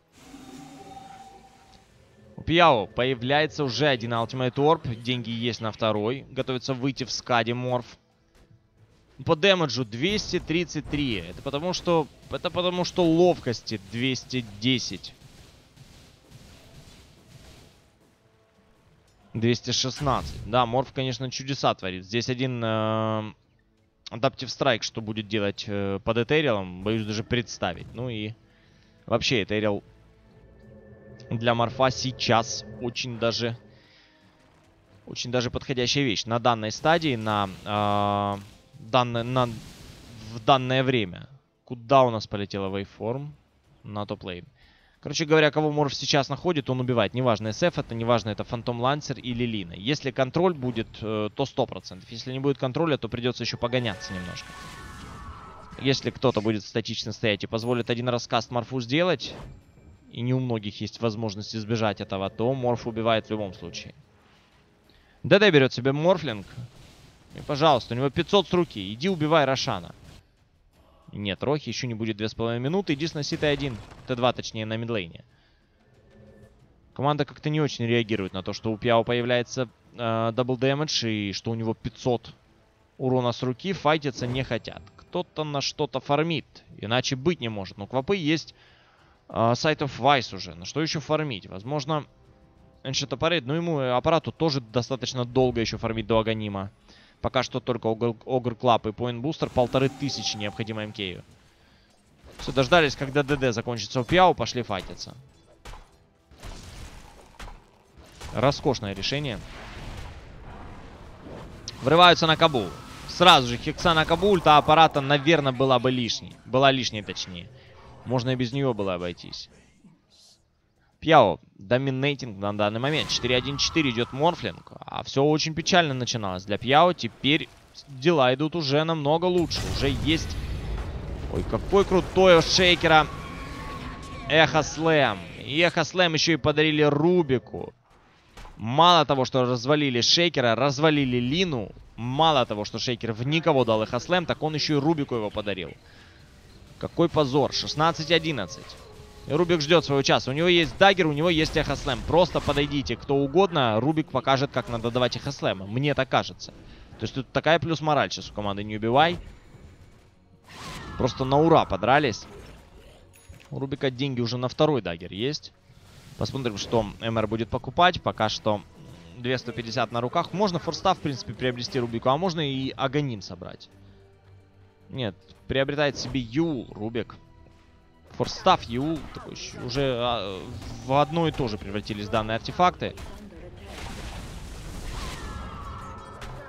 У Пьяо появляется уже один Ultimate Orb. Деньги есть на второй. Готовится выйти в скаде морф. По дэмэджу двести тридцать три. Это потому что... Это потому что ловкости двести десять. двести шестнадцать. Да, морф, конечно, чудеса творит. Здесь один... Э, Adaptive Strike, что будет делать э, под Этериалом, боюсь даже представить. Ну и... Вообще, Этериал... Для морфа сейчас очень даже очень даже подходящая вещь на данной стадии, на, э, данное, на в данное время. Куда у нас полетела вейформ? На топ-лейн. Короче говоря, кого морф сейчас находит, он убивает. Неважно, эс эф это, неважно, это Фантом Лансер или Лина. Если контроль будет, э, то сто процентов. Если не будет контроля, то придется еще погоняться немножко. Если кто-то будет статично стоять и позволит один раз каст морфу сделать... И не у многих есть возможность избежать этого, то морф убивает в любом случае. ДД берет себе морфлинг. И, пожалуйста, у него пятьсот с руки. Иди убивай Рошана. Нет, Рохи еще не будет две с половиной минуты. Иди сноси Т один. Т два, точнее, на мидлейне. Команда как-то не очень реагирует на то, что у Пьяо появляется дабл дэмэдж и что у него пятьсот урона с руки. Файтиться не хотят. Кто-то на что-то фармит. Иначе быть не может. Но Квапы есть... Sight of Vice уже. На что еще фармить? Возможно, Ancient Apparate, но ему аппарату тоже достаточно долго еще фармить до Аганима. Пока что только Ogre Club и Point Booster. Полторы тысячи необходимо МК. Все, дождались, когда ДД закончится у Пьяо, пошли файтиться. Роскошное решение. Врываются на Кабул. Сразу же Хекса на Кабул, ульта аппарата, наверное, была бы лишней. Была лишней, точнее. Можно и без нее было обойтись. Пьяо доминейтинг на данный момент. четыре один четыре идет морфлинг. А все очень печально начиналось для Пьяо. Теперь дела идут уже намного лучше. Уже есть... Ой, какой крутой у Шейкера Эхослэм. И Эхослэм еще и подарили Рубику. Мало того, что развалили Шейкера, развалили Лину. Мало того, что Шейкер в никого дал Эхослэм, так он еще и Рубику его подарил. Какой позор. шестнадцать одиннадцать. И Рубик ждет своего часа. У него есть даггер, у него есть эхослэм. Просто подойдите кто угодно. Рубик покажет, как надо давать эхослэма. Мне так кажется. То есть тут такая плюс мораль сейчас у команды Ньюби Вай. Просто на ура подрались. У Рубика деньги уже на второй даггер есть. Посмотрим, что МР будет покупать. Пока что двести пятьдесят на руках. Можно форстав, в принципе, приобрести Рубику. А можно и Аганим собрать. Нет, приобретает себе Юл, Рубик. Форстав, Юл, такой, уже а, в одно и то же превратились данные артефакты.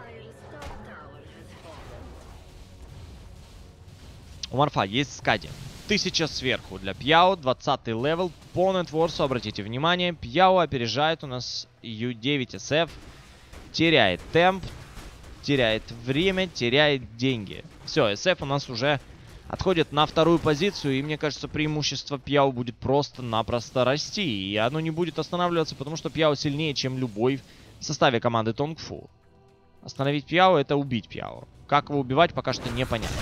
У Марфа есть скади. Тысяча сверху для Пьяо, двадцатый левел. По нетворсу, обратите внимание, Пьяо опережает у нас ю девять эс эф. Теряет темп, теряет время, теряет деньги. Все, эс эф у нас уже отходит на вторую позицию. И мне кажется, преимущество Пьяо будет просто-напросто расти. И оно не будет останавливаться, потому что Пьяо сильнее, чем любой в составе команды Тонгфу. Остановить Пьяо — это убить Пьяо. Как его убивать, пока что непонятно.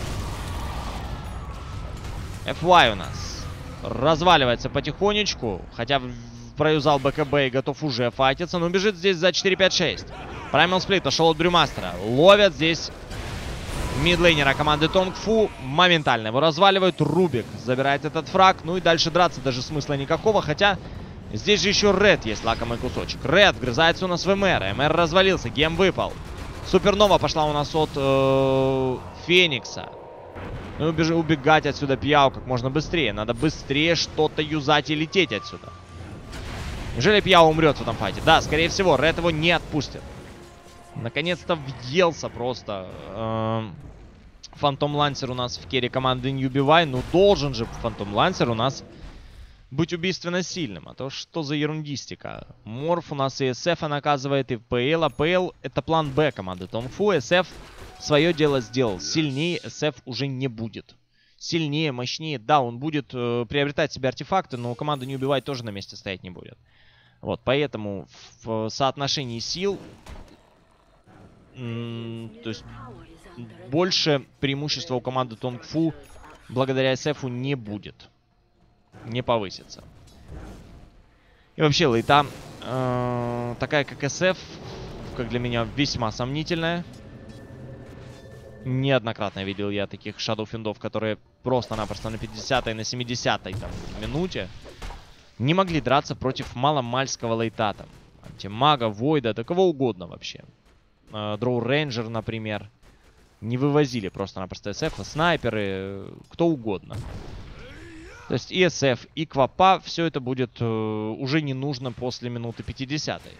эф уай у нас разваливается потихонечку. Хотя проюзал БКБ и готов уже файтиться. Но бежит здесь за четыре пять шесть. Primal Split пошел от Брюмастера. Ловят здесь мидлейнера команды Тонгфу. Моментально его разваливают. Рубик забирает этот фраг. Ну и дальше драться даже смысла никакого. Хотя здесь же еще Ред есть, лакомый кусочек. Ред вгрызается у нас в МР. МР развалился, гем выпал. Супернова пошла у нас от э, Феникса. Ну и убеж... убегать отсюда Пьяо как можно быстрее. Надо быстрее что-то юзать и лететь отсюда. Неужели Пьяо умрет в этом файте? Да, скорее всего, Ред его не отпустит. Наконец-то въелся просто э, Фантом Лансер у нас в керри команды Ньюбивай. Ну должен же Фантом Лансер у нас быть убийственно сильным. А то что за ерундистика? Морф у нас и эс эф наказывает, и ПЛ. А ПЛ это план Б команды Тонгфу. эс эф свое дело сделал. Сильнее эс эф уже не будет. Сильнее, мощнее. Да, он будет э, приобретать себе артефакты, но команда Ньюбивай тоже на месте стоять не будет. Вот, поэтому в, в соотношении сил... То есть больше преимущества у команды Тонгфу благодаря эс эфу не будет. Не повысится. И вообще лейта э, такая как эс эф, как для меня, весьма сомнительная. Неоднократно видел я таких шадоу-финдов, которые просто-напросто на пятидесятой, на семидесятой там, минуте не могли драться против маломальского лейта. Там, антимага, войда, да кого угодно вообще. Дроу Рейнджер, например. Не вывозили просто-напросто эс эф, снайперы, кто угодно. То есть и эс эф, и Квапа, все это будет э, уже не нужно после минуты пятидесятой.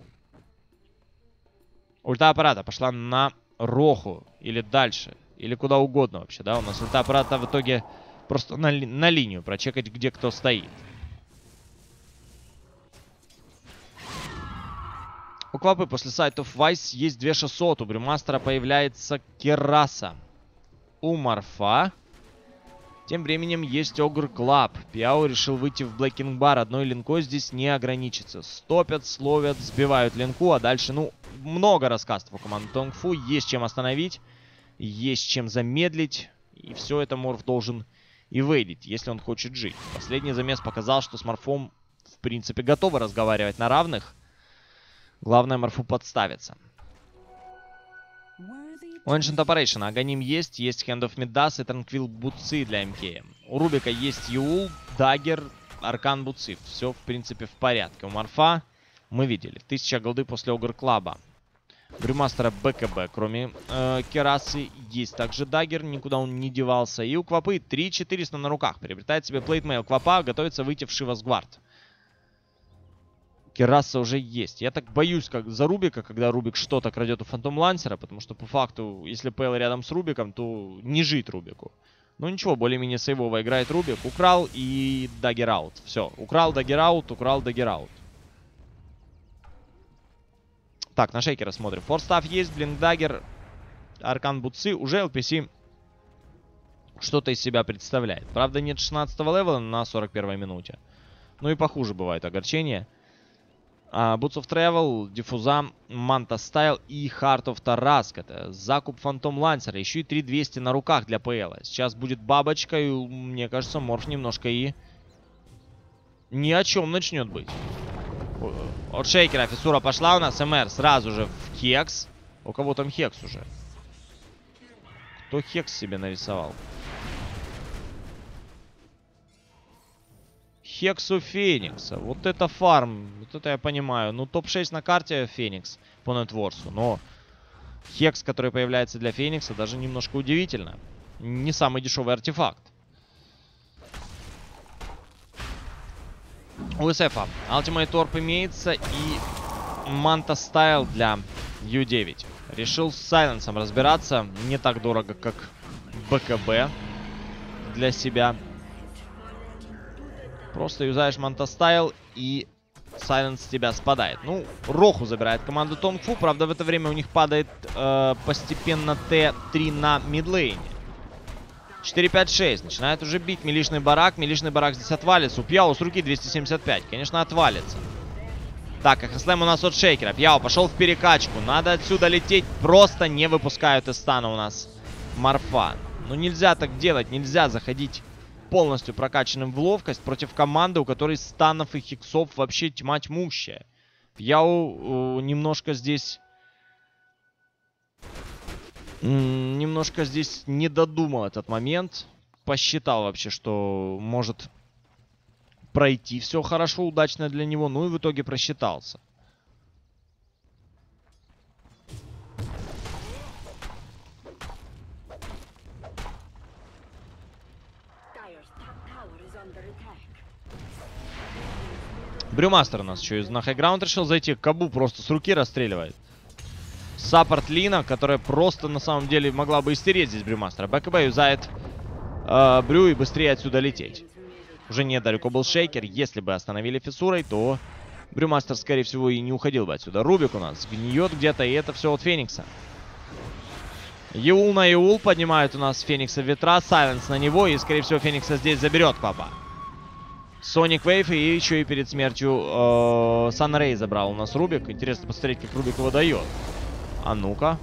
Ульта аппарата пошла на Роху. Или дальше. Или куда угодно вообще, да. У нас ульта аппарата в итоге просто на, ли, на линию прочекать, где кто стоит. У Квапы после Sight of Vice есть две шестьсот. У Брюмастера появляется Кераса. У Марфа тем временем есть Огр Клаб. Пьяо решил выйти в Блэкинг Бар. Одной линкой здесь не ограничится. Стопят, словят, сбивают линку. А дальше, ну, много раскастов у команды Тонгфу. Есть чем остановить. Есть чем замедлить. И все это Морф должен и вейдить, если он хочет жить. Последний замес показал, что с Морфом, в принципе, готовы разговаривать на равных. Главное, Морфу подставиться. У Ancient Operation Аганим есть, есть Hand of Midas и Tranquil Бутсы для МК. У Рубика есть Юл, Даггер, Аркан Бутсы. Все, в принципе, в порядке. У Морфа мы видели. Тысяча голды после Огр Клаба. Брюмастера БКБ, кроме э, Керасы, есть также Даггер, никуда он не девался. И у Квапы три четыреста на руках. Приобретает себе плейтмейл. Квапа готовится выйти в Шивасгвард. Кераса уже есть. Я так боюсь как за Рубика, когда Рубик что-то крадет у Фантом Лансера, потому что по факту, если ПЛ рядом с Рубиком, то не жить Рубику. Ну ничего, более-менее сейвово играет Рубик. Украл и Даггер аут. Все, украл Даггер аут, украл Даггер аут. Так, на шейкера смотрим. Форстав есть, Блинк Даггер, Аркан Бутсы. Уже эл пи си что-то из себя представляет. Правда, нет шестнадцатого левела на сорок первой минуте. Ну и похуже бывает огорчение. Uh, Boots of Travel, Диффуза, Манта Стайл и Heart of Tarask. Это закуп Фантом Лансера. Еще и три двести на руках для ПЛ. Сейчас будет бабочка, и мне кажется, Морф немножко и ни о чем начнет быть. От шейкера фиссура пошла у нас. МР сразу же в Хекс. У кого там Хекс уже? Кто Хекс себе нарисовал? Хексу Феникса. Вот это фарм. Вот это я понимаю. Ну, топ шесть на карте Феникс по нетворсу. Но Хекс, который появляется для Феникса, даже немножко удивительно. Не самый дешевый артефакт. У эс эфа Ultimate Orb имеется и Манта Стайл для ю девять. Решил с Сайленсом разбираться. Не так дорого, как БКБ. для себя. Просто юзаешь Мантастайл, и Сайленс с тебя спадает. Ну, Роху забирает команда Тонгфу. Правда, в это время у них падает э, постепенно Т три на мидлейне. четыре пять шесть. Начинает уже бить милишный барак. Милишный барак здесь отвалится. У Пьяо с руки двести семьдесят пять. Конечно, отвалится. Так, Эхослэм у нас от Шейкера. Пьяо пошел в перекачку. Надо отсюда лететь. Просто не выпускают из стана у нас Морфа. Ну, нельзя так делать. Нельзя заходить полностью прокачанным в ловкость против команды, у которой станов и хиксов вообще тьма тьмущая. Пьяо э, немножко здесь... Немножко здесь не додумал этот момент. Посчитал вообще, что может пройти все хорошо, удачно для него. Ну и в итоге просчитался. Брюмастер у нас еще из на хайграунд решил зайти. Кабу просто с руки расстреливает. Саппорт Лина, которая просто на самом деле могла бы истереть здесь Брюмастера. БКБ юзает э, Брю и быстрее отсюда лететь. Уже недалеко был Шейкер. Если бы остановили фиссурой, то Брюмастер, скорее всего, и не уходил бы отсюда. Рубик у нас гниет где-то, и это все от Феникса. Еул на Еул поднимают у нас Феникса ветра. Сайленс на него, и, скорее всего, Феникса здесь заберет папа. Соник Вейв, и еще и перед смертью Санрей э, забрал у нас Рубик. Интересно посмотреть, как Рубик его дает. А ну-ка.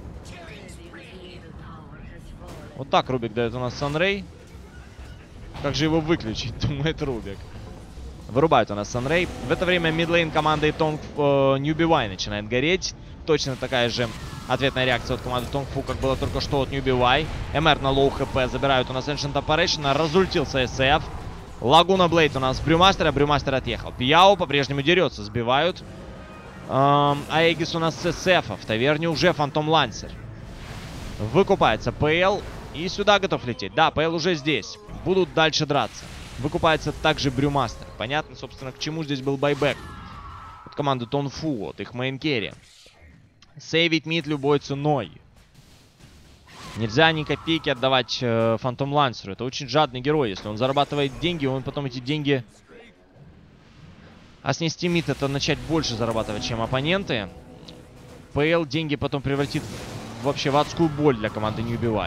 Вот так Рубик дает у нас Санрей. Как же его выключить, думает Рубик. Вырубают у нас Санрей. В это время мидлейн команды Тонг э, Ньюбивай начинает гореть. Точно такая же ответная реакция от команды Тонгфу, как было только что от Ньюбивай. МР на лоу хп забирают у нас Ancient Operation. Разультился эс эф. Лагуна Блейд у нас Брюмастера. Брюмастер отъехал. Пьяо по-прежнему дерется. Сбивают. Эм, Аегис у нас с эс эф. В таверне уже Фантом Лансер. Выкупается ПЛ. И сюда готов лететь. Да, ПЛ уже здесь. Будут дальше драться. Выкупается также Брюмастер. Понятно, собственно, к чему здесь был байбек. От команды Тонфу, от их мейн-керри. Сейвить мид любой ценой. Нельзя ни копейки отдавать э, Фантом Лансеру. Это очень жадный герой. Если он зарабатывает деньги, он потом эти деньги... А снести мид — это начать больше зарабатывать, чем оппоненты. ПЛ деньги потом превратит в, вообще в адскую боль для команды Ньюбивай.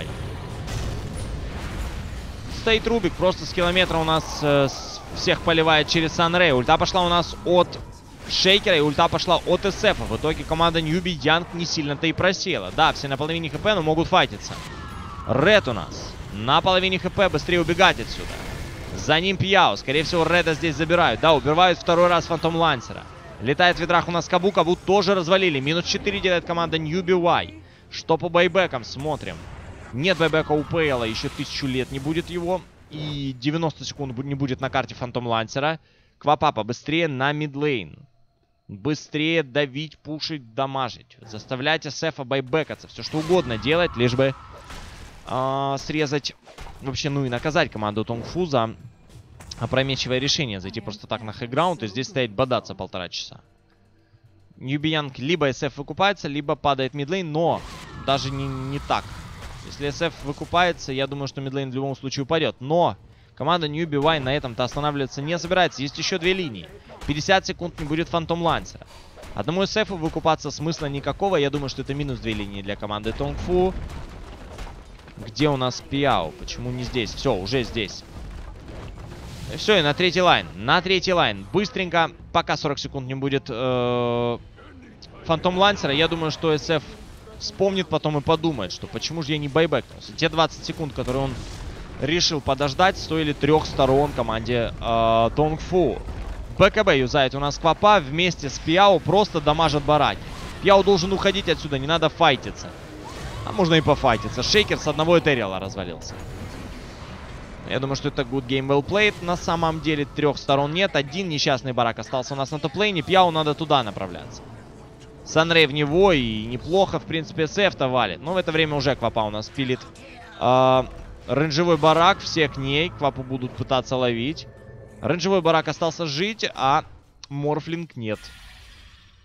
Стоит Рубик, просто с километра у нас э, с, всех поливает через Санрей. Ульта пошла у нас от Шейкера, и ульта пошла от эс эф. В итоге команда Ньюби Янг не сильно-то и просела. Да, все на половине хп, но могут файтиться. Ред у нас на половине хп, быстрее убегать отсюда. За ним Пьяо, скорее всего Реда здесь забирают. Да, убивают второй раз Фантом Лансера. Летает в ветрах у нас Кабу, Кабу тоже развалили. Минус четыре делает команда Ньюбивай. Что по байбекам, смотрим. Нет байбека у ПЛа, еще тысячу лет не будет его. И девяносто секунд не будет на карте Фантом Лансера. Квапапа, быстрее на мидлейн. Быстрее давить, пушить, дамажить. Заставлять эс эфа байбекаться. Все что угодно делать, лишь бы э, срезать, вообще, ну и наказать команду Тонгфу за опрометчивое решение. Зайти просто так на хайграунд и здесь стоять бодаться полтора часа. Ньюби Янг либо эс эф выкупается, либо падает мидлейн, но даже не, не так. Если эс эф выкупается, я думаю, что мидлейн в любом случае упадет. Но команда Ньюбивай на этом-то останавливаться не собирается. Есть еще две линии. пятьдесят секунд не будет Фантом Лансера. Одному эс эфу выкупаться смысла никакого. Я думаю, что это минус две линии для команды Тонгфу. Где у нас Пьяо? Почему не здесь? Все, уже здесь. И все, и на третий лайн. На третий лайн. Быстренько, пока сорок секунд не будет э-э, Фантом Лансера. Я думаю, что эс эф вспомнит потом и подумает, что почему же я не байбэкнулся. Те двадцать секунд, которые он решил подождать, стоили трех сторон команде э, Тонгфу. БКБ юзает у нас Квапа вместе с Пьяо, просто дамажат бараки. Пьяо должен уходить отсюда, не надо файтиться. А можно и пофайтиться. Шейкер с одного этериала развалился. Я думаю, что это good game well played. На самом деле трех сторон нет. Один несчастный барак остался у нас на топ-лейне. Пьяо надо туда направляться. Санрей в него, и неплохо, в принципе, эс эф-то валит. Но в это время уже Квапа у нас пилит э, рейнджевой барак. Все к ней. Квапу будут пытаться ловить. Рейнджевой барак остался жить, а Морфлинг нет.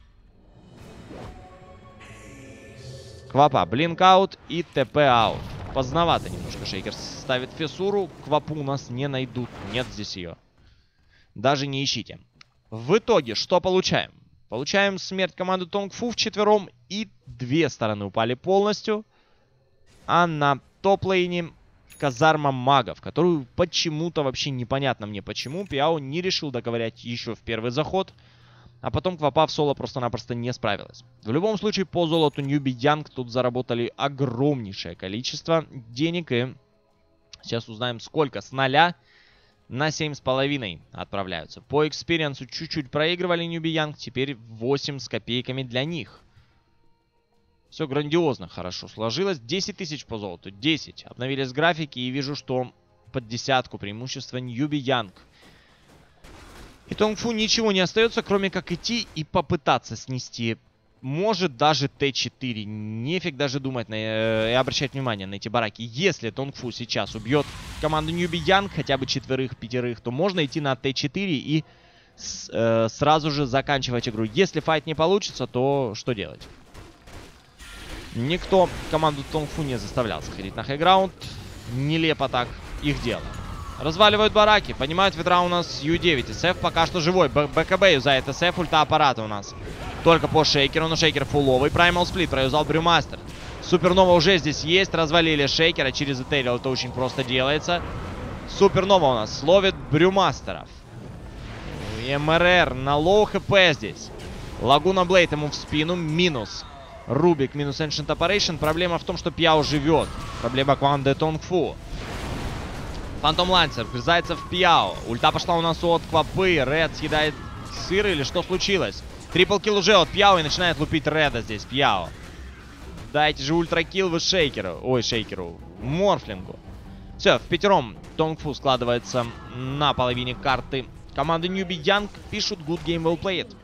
Квапа, блинк аут и ТП аут. поздновато немножко Шейкер ставит фиссуру. Квапу у нас не найдут. Нет здесь ее. Даже не ищите. В итоге, что получаем? Получаем смерть команды Тонгфу вчетвером. И две стороны упали полностью. А на топ-лейне казарма магов, которую почему-то вообще непонятно мне почему Пиао не решил доковырять еще в первый заход. А потом Квапа в соло просто-напросто не справилась. В любом случае, по золоту Ньюби Янг тут заработали огромнейшее количество денег. И сейчас узнаем, сколько. С нуля на семь с половиной отправляются. По экспириенсу чуть-чуть проигрывали Ньюби Янг. Теперь восемь с копейками для них. Все грандиозно хорошо сложилось. десять тысяч по золоту. десять. Обновились графики и вижу, что под десятку преимущества Ньюби Янг. И Тонгфу ничего не остается, кроме как идти и попытаться снести. Может даже Т четыре. Нефиг даже думать на, э, и обращать внимание на эти бараки. Если Тонгфу сейчас убьет команду Ньюби Янг, хотя бы четверых-пятерых, то можно идти на Т четыре и с, э, сразу же заканчивать игру. Если файт не получится, то что делать? Никто команду Тонгфу не заставлял заходить на хайграунд. Нелепо так их дело. Разваливают бараки. Поднимают ветра у нас Ю девять. СФ пока что живой. БКБ юзает СФ. Ульта аппарата у нас. Только по Шейкеру. Но Шейкер фуловый. Праймал сплит. Проюзал Брюмастер. Супернова уже здесь есть. Развалили Шейкера. Через Этериал это очень просто делается. Супернова у нас ловит Брюмастеров. МРР на лоу хп здесь. Лагуна Блейд ему в спину. Минус. Рубик минус Ancient Operation. Проблема в том, что Пиао живет. Проблема команды Тонгфу. Фантом Лансер вгрызается в Пиао. Ульта пошла у нас от Квапы. Ред съедает сыр или что случилось? Трипл килл уже от Пиао и начинает лупить Реда здесь. Пиао. Дайте же ультракилл вы Шейкеру. Ой, Шейкеру. Морфлингу. Все, в пятером Тонгфу складывается на половине карты. Команда Ньюби Янг пишут good game well played.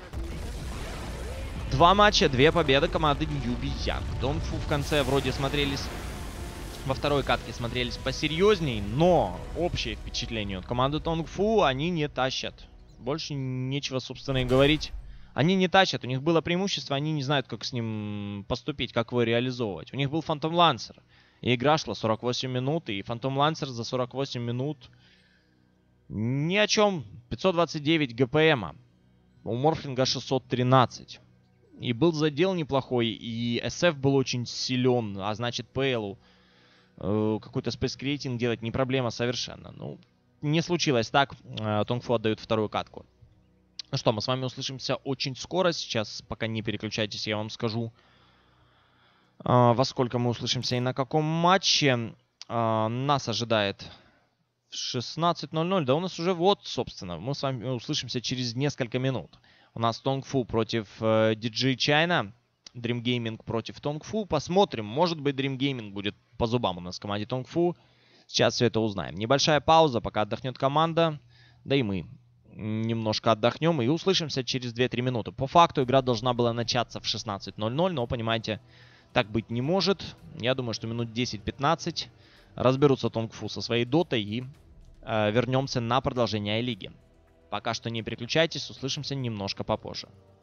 Два матча, две победы команды Ньюби Янг. Тонгфу в конце вроде смотрелись... Во второй катке смотрелись посерьезней, но общее впечатление от команды Тонгфу они не тащат. Больше нечего, собственно, и говорить. Они не тащат, у них было преимущество, они не знают, как с ним поступить, как его реализовывать. У них был Фантом Лансер, и игра шла сорок восемь минут, и Фантом Лансер за сорок восемь минут ни о чем. пятьсот двадцать девять ГПМа, у Морфлинга шестьсот тринадцать. И был задел неплохой, и СФ был очень силен, а значит ПЛу какой-то спейс-креатинг делать не проблема совершенно. Ну, не случилось так. Тонгфу отдают вторую катку. Ну что, мы с вами услышимся очень скоро. Сейчас, пока не переключайтесь, я вам скажу, во сколько мы услышимся и на каком матче. Нас ожидает в шестнадцать ноль ноль. Да у нас уже вот, собственно, мы с вами услышимся через несколько минут. У нас Тонгфу против ди джей China. Dream Gaming против Тонгфу. Посмотрим. Может быть, Dream Gaming будет по зубам у нас в команде Тонгфу. Сейчас все это узнаем. Небольшая пауза, пока отдохнет команда. Да и мы немножко отдохнем и услышимся через две-три минуты. По факту игра должна была начаться в шестнадцать ноль ноль, но, понимаете, так быть не может. Я думаю, что минут десять-пятнадцать разберутся Тонгфу со своей дотой и э, вернемся на продолжение лиги. Пока что не переключайтесь, услышимся немножко попозже.